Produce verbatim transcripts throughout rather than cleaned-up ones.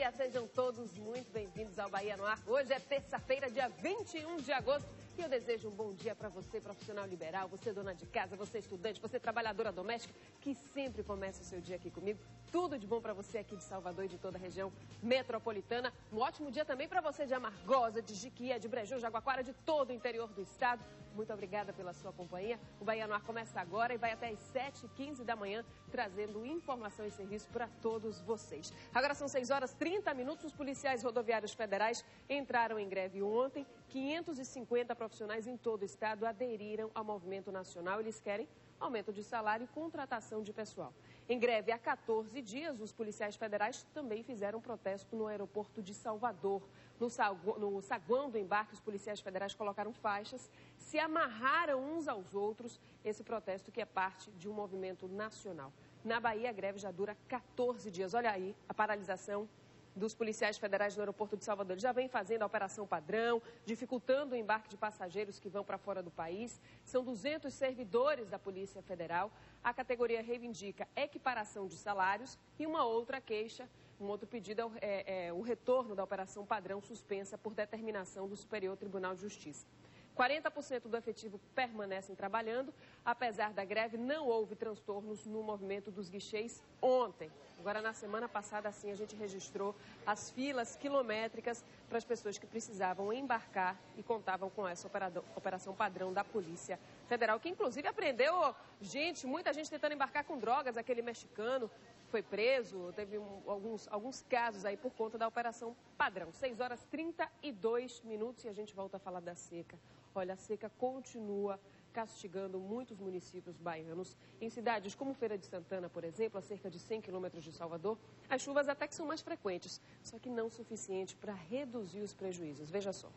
dia, sejam todos muito bem-vindos ao Bahia no Ar. Hoje é terça-feira, dia vinte e um de agosto, e eu desejo um bom dia para você, profissional liberal, você dona de casa, você estudante, você trabalhadora doméstica, que sempre começa o seu dia aqui comigo. Tudo de bom para você aqui de Salvador e de toda a região metropolitana. Um ótimo dia também para você de Amargosa, de Jiquié, de Brejão, Jaguaquara, de todo o interior do estado. Muito obrigada pela sua companhia. O Bahia no Ar começa agora e vai até às sete e quinze da manhã, trazendo informação e serviço para todos vocês. Agora são seis horas e trinta minutos. Os policiais rodoviários federais entraram em greve ontem. quinhentos e cinquenta profissionais em todo o estado aderiram ao movimento nacional. Eles querem aumento de salário e contratação de pessoal. Em greve há quatorze dias, os policiais federais também fizeram protesto no aeroporto de Salvador. No, no saguão do embarque, os policiais federais colocaram faixas, se amarraram uns aos outros. Esse protesto que é parte de um movimento nacional. Na Bahia, a greve já dura quatorze dias. Olha aí a paralisação dos policiais federais no aeroporto de Salvador. Eles já vem fazendo a operação padrão, dificultando o embarque de passageiros que vão para fora do país. São duzentos servidores da Polícia Federal. A categoria reivindica equiparação de salários e uma outra queixa, um outro pedido é, é, é o retorno da operação padrão suspensa por determinação do Superior Tribunal de Justiça. quarenta por cento do efetivo permanecem trabalhando. Apesar da greve, não houve transtornos no movimento dos guichês ontem. Agora, na semana passada, assim, a gente registrou as filas quilométricas para as pessoas que precisavam embarcar e contavam com essa operação padrão da Polícia Federal, que inclusive apreendeu gente, muita gente tentando embarcar com drogas. Aquele mexicano foi preso, teve um, alguns, alguns casos aí por conta da operação padrão. seis horas e trinta e dois minutos e a gente volta a falar da seca. Olha, a seca continua castigando muitos municípios baianos. Em cidades como Feira de Santana, por exemplo, a cerca de cem quilômetros de Salvador, as chuvas até que são mais frequentes, só que não o suficiente para reduzir os prejuízos. Veja só.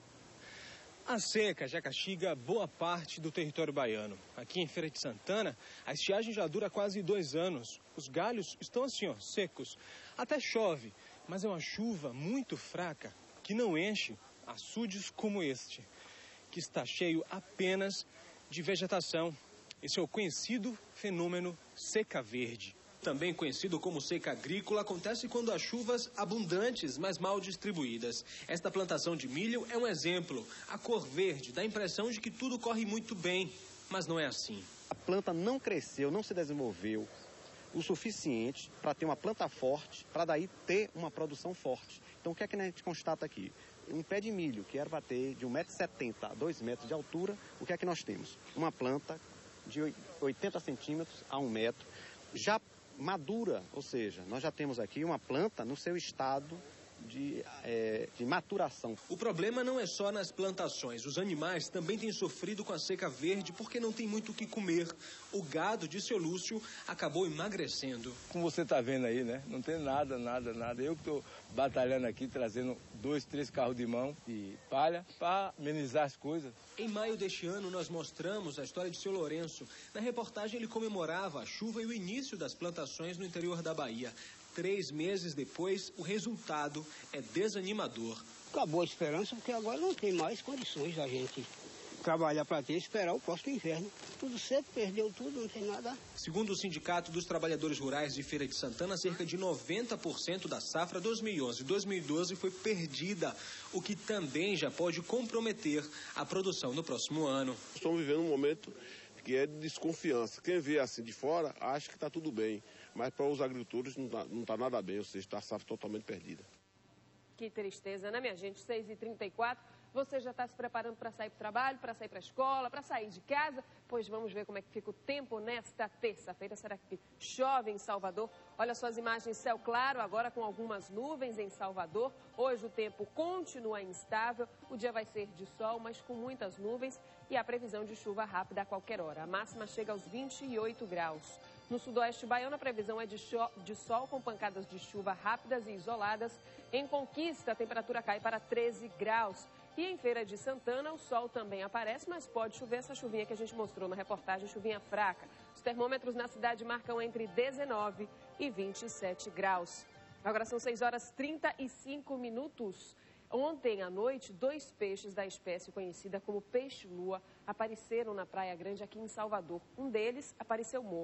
A seca já castiga boa parte do território baiano. Aqui em Feira de Santana, a estiagem já dura quase dois anos. Os galhos estão assim, ó, secos. Até chove, mas é uma chuva muito fraca que não enche açudes como este, que está cheio apenas de vegetação. Esse é o conhecido fenômeno seca verde. Também conhecido como seca agrícola, acontece quando há chuvas abundantes, mas mal distribuídas. Esta plantação de milho é um exemplo. A cor verde dá a impressão de que tudo corre muito bem, mas não é assim. A planta não cresceu, não se desenvolveu o suficiente para ter uma planta forte, para daí ter uma produção forte. Então o que é que a gente constata aqui? Um pé de milho que era para ter de um metro e setenta a dois metros de altura, o que é que nós temos? Uma planta de oitenta centímetros a um metro, já madura, ou seja, nós já temos aqui uma planta no seu estado de, é, de maturação. O problema não é só nas plantações. Os animais também têm sofrido com a seca verde porque não tem muito o que comer. O gado de seu Lúcio acabou emagrecendo. Como você está vendo aí, né? Não tem nada, nada, nada. Eu que estou batalhando aqui, trazendo dois, três carros de mão e palha para amenizar as coisas. Em maio deste ano, nós mostramos a história de seu Lourenço. Na reportagem, ele comemorava a chuva e o início das plantações no interior da Bahia. Três meses depois, o resultado é desanimador. Acabou a esperança, porque agora não tem mais condições da gente trabalhar para ter e esperar o próximo inverno. Tudo seco, perdeu tudo, não tem nada. Segundo o Sindicato dos Trabalhadores Rurais de Feira de Santana, cerca de noventa por cento da safra dois mil e onze e dois mil e doze foi perdida, o que também já pode comprometer a produção no próximo ano. Estamos vivendo um momento que é de desconfiança. Quem vê assim de fora acha que está tudo bem, mas para os agricultores não está não tá nada bem, ou seja, está a safra totalmente perdida. Que tristeza, né, minha gente? seis e trinta e quatro, você já está se preparando para sair para o trabalho, para sair para a escola, para sair de casa? Pois vamos ver como é que fica o tempo nesta terça-feira. Será que chove em Salvador? Olha só as imagens, céu claro, agora com algumas nuvens em Salvador. Hoje o tempo continua instável, o dia vai ser de sol, mas com muitas nuvens e a previsão de chuva rápida a qualquer hora. A máxima chega aos vinte e oito graus. No sudoeste baiano, a previsão é de, de sol com pancadas de chuva rápidas e isoladas. Em Conquista, a temperatura cai para treze graus. E em Feira de Santana, o sol também aparece, mas pode chover essa chuvinha que a gente mostrou na reportagem, chuvinha fraca. Os termômetros na cidade marcam entre dezenove e vinte e sete graus. Agora são seis horas e trinta e cinco minutos. Ontem à noite, dois peixes da espécie conhecida como peixe-lua apareceram na Praia Grande aqui em Salvador. Um deles apareceu morto.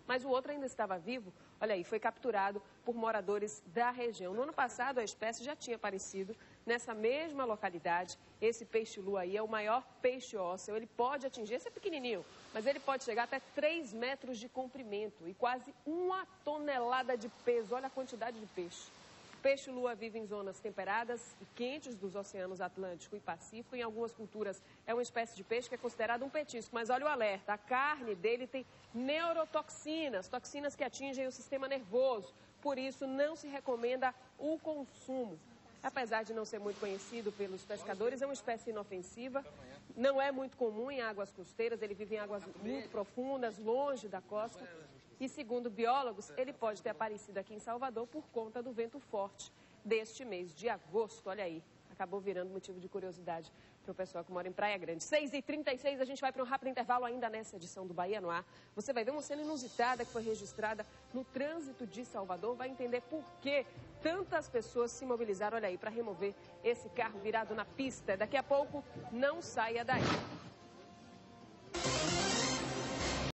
mas o outro ainda estava vivo. Olha aí, foi capturado por moradores da região. No ano passado, a espécie já tinha aparecido nessa mesma localidade. Esse peixe-lua aí é o maior peixe ósseo. Ele pode atingir, esse é pequenininho, mas ele pode chegar até três metros de comprimento e quase uma tonelada de peso. Olha a quantidade de peixe. Peixe-lua vive em zonas temperadas e quentes dos oceanos Atlântico e Pacífico. Em algumas culturas é uma espécie de peixe que é considerado um petisco. Mas olha o alerta, a carne dele tem neurotoxinas, toxinas que atingem o sistema nervoso. Por isso não se recomenda o consumo. Apesar de não ser muito conhecido pelos pescadores, é uma espécie inofensiva. Não é muito comum em águas costeiras, ele vive em águas muito profundas, longe da costa. E segundo biólogos, ele pode ter aparecido aqui em Salvador por conta do vento forte deste mês de agosto. Olha aí, acabou virando motivo de curiosidade para o pessoal que mora em Praia Grande. seis e trinta e seis, a gente vai para um rápido intervalo ainda nessa edição do Bahia no Ar. Você vai ver uma cena inusitada que foi registrada no trânsito de Salvador. Vai entender por que tantas pessoas se mobilizaram, olha aí, para remover esse carro virado na pista. Daqui a pouco, não saia daí.